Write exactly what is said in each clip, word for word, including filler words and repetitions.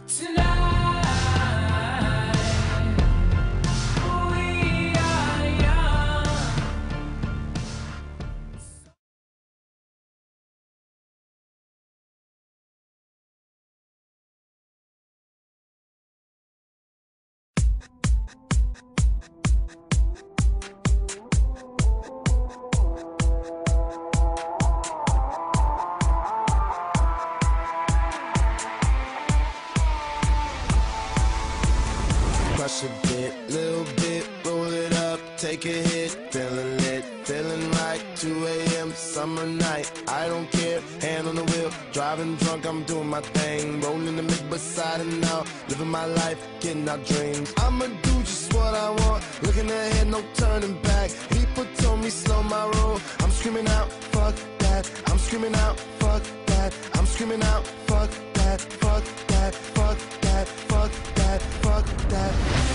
Crush a bit, little bit, roll it up, take a hit, feeling lit, feeling right, two A M summer night, I don't care, hand on the wheel, driving drunk, I'm doing my thing, rolling the mid beside and out, living my life, getting our dreams. I'ma do just what I want, looking ahead, no turning back. People told me slow my roll, I'm screaming out, fuck that, I'm screaming out, fuck that, I'm screaming out, fuck that, fuck that, fuck that, fuck that, fuck that.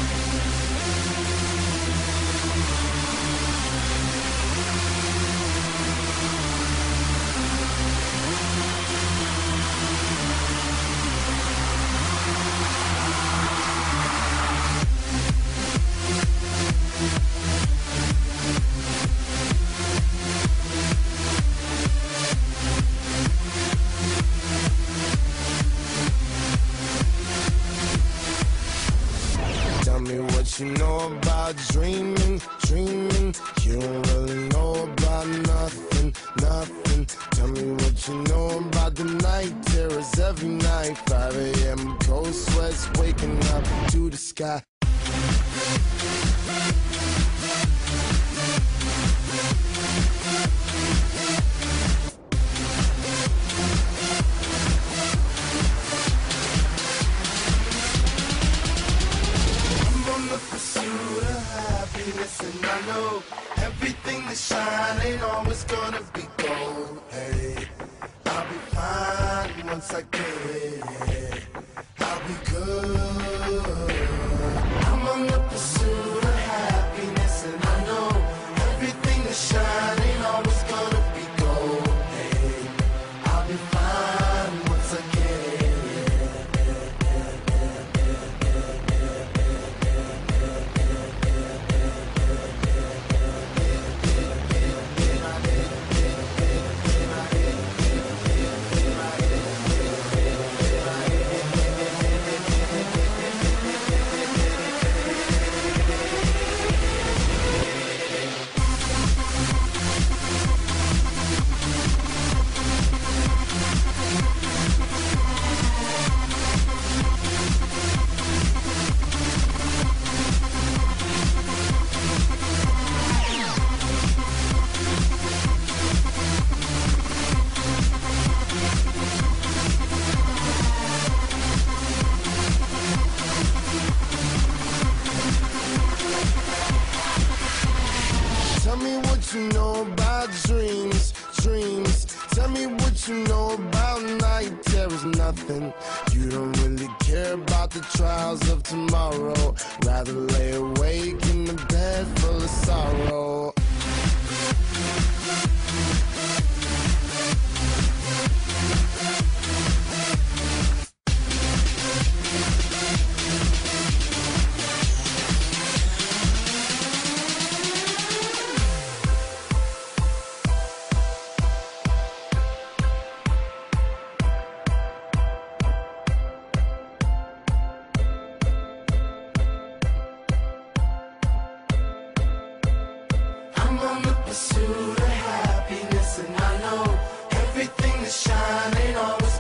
Tell me what you know about dreaming, dreaming. You don't really know about nothing, nothing. Tell me what you know about the night terrors every night. five A M cold sweats waking up to the sky. And I know everything that shine ain't always gonna be gold. Hey, I'll be fine once I get it. I'll be good. I'm on the pursuit of happiness, and I know everything that shine ain't always gonna be gold. Hey, I'll be fine once I get it. Tell me what you know about dreams, dreams. Tell me what you know about night terrors, nothing. You don't really care about the trials of tomorrow. Rather lay awake in the bed full of sorrow. I'm on the pursuit of happiness, and I know everything that shine ain't always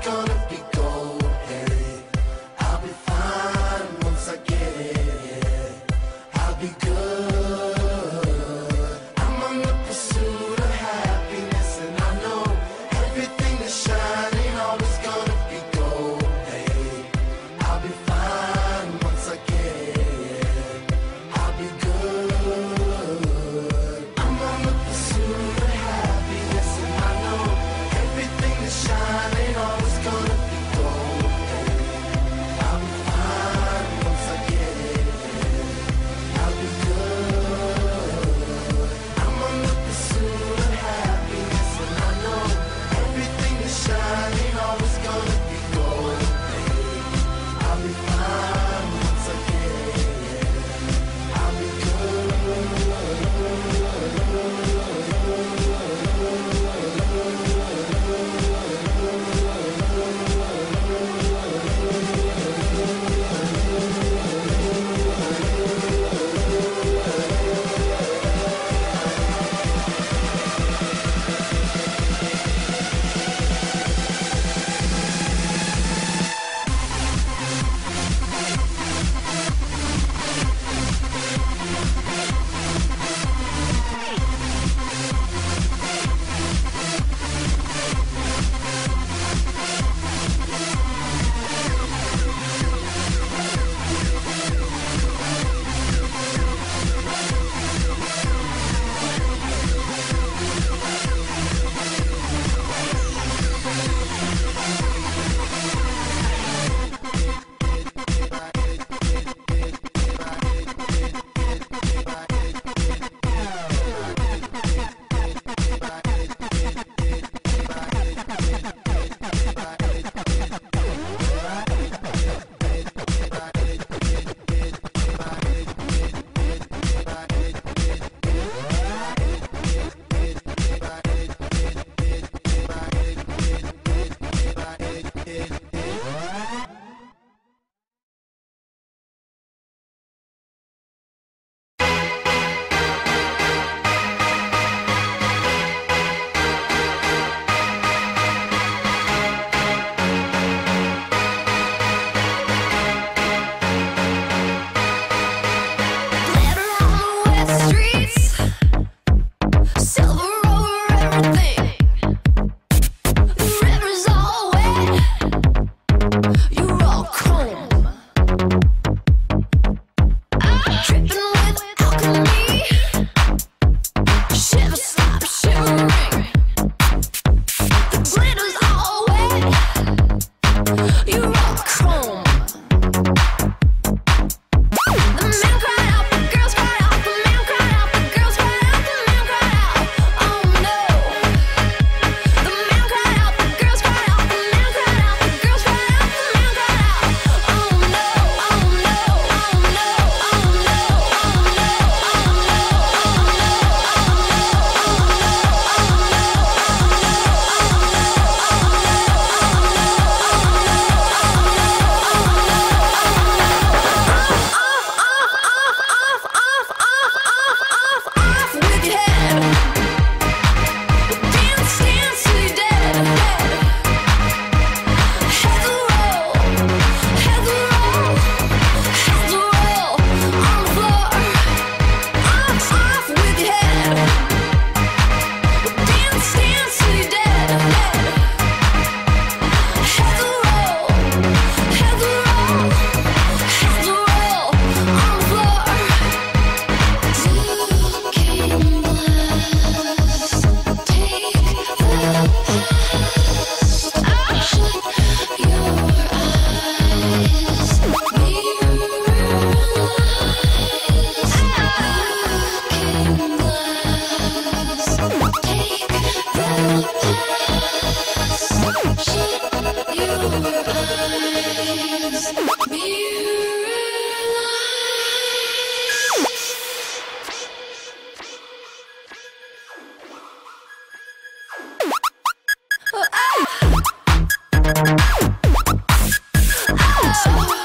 Oh.